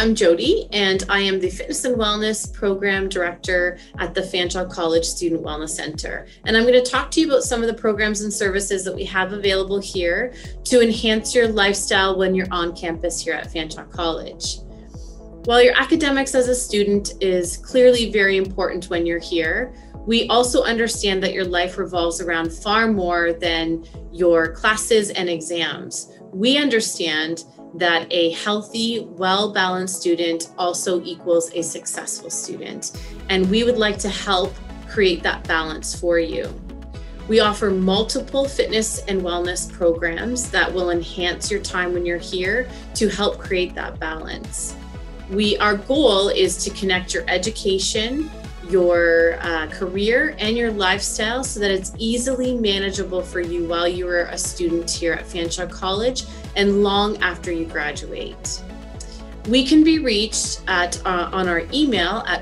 I'm Jody, and I am the Fitness and Wellness Program Director at the Fanshawe College Student Wellness Center. And I'm going to talk to you about some of the programs and services that we have available here to enhance your lifestyle when you're on campus here at Fanshawe College. While your academics as a student is clearly very important when you're here, we also understand that your life revolves around far more than your classes and exams. We understand that a healthy, well-balanced student also equals a successful student. And we would like to help create that balance for you. We offer multiple fitness and wellness programs that will enhance your time when you're here to help create that balance. Our goal is to connect your education, your career, and your lifestyle so that it's easily manageable for you while you are a student here at Fanshawe College and long after you graduate. We can be reached on our email at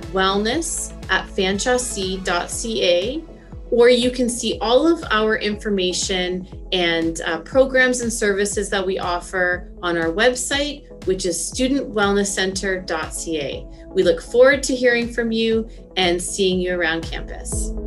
wellness@fanshawec.ca, or you can see all of our information and programs and services that we offer on our website, which is studentwellnesscenter.ca. We look forward to hearing from you and seeing you around campus.